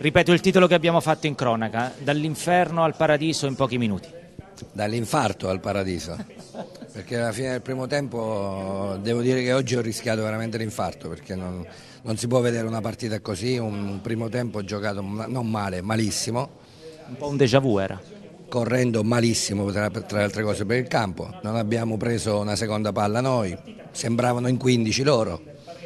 Ripeto il titolo che abbiamo fatto in cronaca, dall'inferno al paradiso in pochi minuti. Dall'infarto al paradiso, perché alla fine del primo tempo devo dire che oggi ho rischiato veramente l'infarto, perché non si può vedere una partita così, un primo tempo giocato non male, malissimo, Un po' un déjà vu era. correndo malissimo tra le altre cose per il campo, non abbiamo preso una seconda palla noi, sembravano in 15 loro.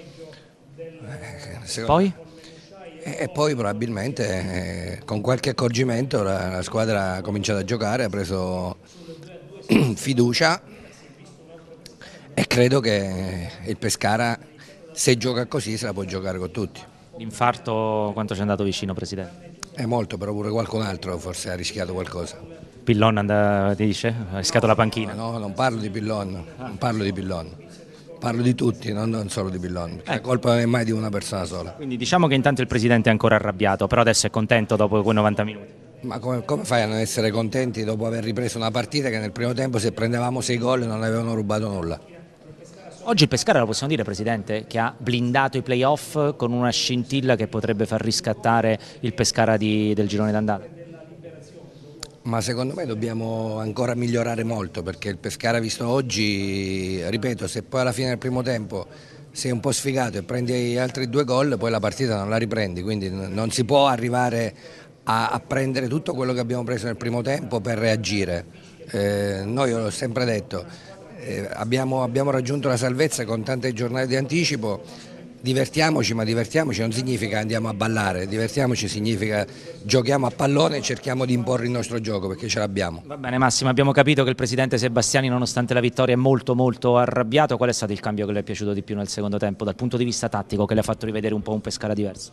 Poi? E poi probabilmente con qualche accorgimento la squadra ha cominciato a giocare, ha preso fiducia e credo che il Pescara, se gioca così, se la può giocare con tutti. L'infarto quanto ci è andato vicino, Presidente? È molto, però pure qualcun altro forse ha rischiato qualcosa. Pillon dice? Ha rischiato la panchina. No, non parlo di Pillon, non parlo di Pillon. Parlo di tutti, non solo di Pillon, la colpa non è mai di una persona sola. Quindi diciamo che intanto il Presidente è ancora arrabbiato, però adesso è contento dopo quei 90 minuti. Ma come fai a non essere contenti dopo aver ripreso una partita che nel primo tempo, se prendevamo 6 gol, non avevano rubato nulla? Oggi il Pescara, lo possiamo dire, Presidente, che ha blindato i play-off con una scintilla che potrebbe far riscattare il Pescara del girone d'andata? Ma secondo me dobbiamo ancora migliorare molto, perché il Pescara visto oggi, ripeto, se poi alla fine del primo tempo sei un po' sfigato e prendi altri 2 gol, poi la partita non la riprendi, quindi non si può arrivare a prendere tutto quello che abbiamo preso nel primo tempo per reagire. Noi, ho sempre detto, abbiamo raggiunto la salvezza con tante giornate di anticipo. Divertiamoci, ma divertiamoci non significa andiamo a ballare, divertiamoci significa giochiamo a pallone e cerchiamo di imporre il nostro gioco, perché ce l'abbiamo. Va bene Massimo, abbiamo capito che il Presidente Sebastiani, nonostante la vittoria, è molto arrabbiato. Qual è stato il cambio che le è piaciuto di più nel secondo tempo dal punto di vista tattico, che le ha fatto rivedere un po' un Pescara diverso?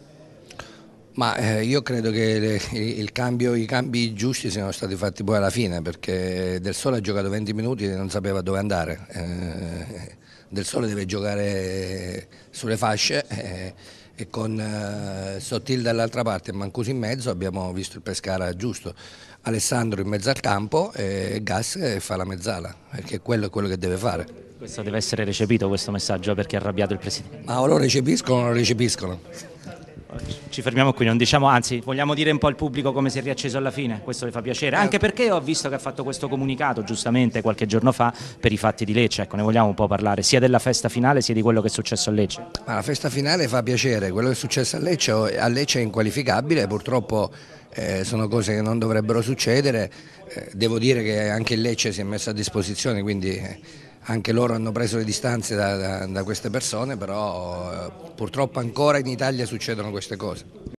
Ma io credo che i cambi giusti siano stati fatti poi alla fine, perché Del Sole ha giocato 20 minuti e non sapeva dove andare. Del Sole deve giocare sulle fasce e con Sottil dall'altra parte e Mancuso in mezzo abbiamo visto il Pescara giusto. Alessandro in mezzo al campo e Gas che fa la mezzala, perché quello è quello che deve fare. Questo deve essere recepito, questo messaggio, perché è arrabbiato il Presidente. Ma o lo recepiscono o non lo recepiscono. Ci fermiamo qui, non diciamo, anzi vogliamo dire un po' al pubblico come si è riacceso alla fine, questo le fa piacere, anche perché ho visto che ha fatto questo comunicato giustamente qualche giorno fa per i fatti di Lecce, ecco, ne vogliamo un po' parlare sia della festa finale sia di quello che è successo a Lecce. Ma la festa finale fa piacere, quello che è successo a Lecce è inqualificabile, purtroppo sono cose che non dovrebbero succedere, devo dire che anche il Lecce si è messo a disposizione, quindi anche loro hanno preso le distanze da queste persone, però purtroppo ancora in Italia succedono queste cose.